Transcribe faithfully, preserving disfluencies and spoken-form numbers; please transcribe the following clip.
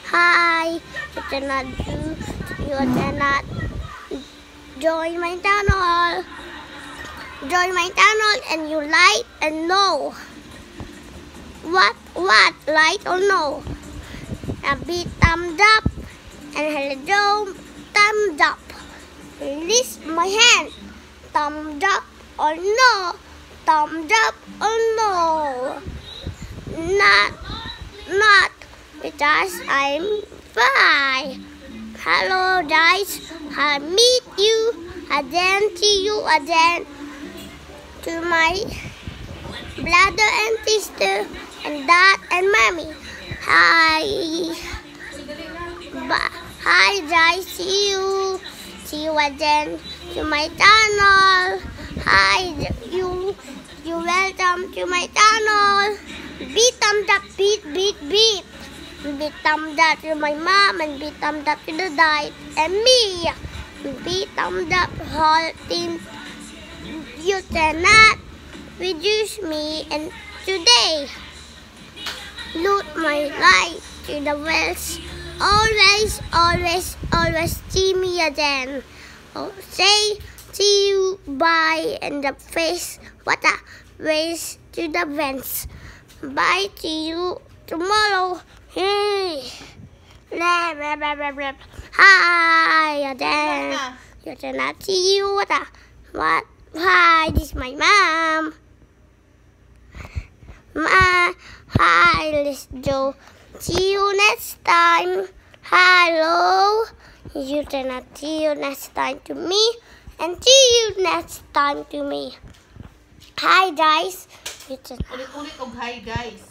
Hi, you cannot do, you cannot join my channel. Join my channel and you like and know. What, what, like or no? A big thumbs up and hello, thumbs up. Release my hand. Thumbs up or no? Thumbs up or no? Not, not, because I'm fine. Hello guys, I meet you again, see you again. To my brother and sister and dad and mommy. Hi. Bye. Hi guys, see you. See you again to my channel. Hi, you. You welcome to my channel. Big thumbs up, beat, beat, beat. Big thumbs up to my mom and big thumbs up to the dad and me. Big thumbs up, whole team. You cannot reduce me, and today loot my life to the west. Always, always, always see me again. Oh, say see you bye in the face. What a race to the vents. Bye, see you tomorrow. Hey, blah, blah, blah, blah, blah. Hi again. You cannot see you. What a what? Hi, this is my mom. Ma, hi, let's go. See you next time. Hello. You cannot see you next time to me. And see you next time to me. Hi, guys. You cannot. Ulit-ulit og hi, guys.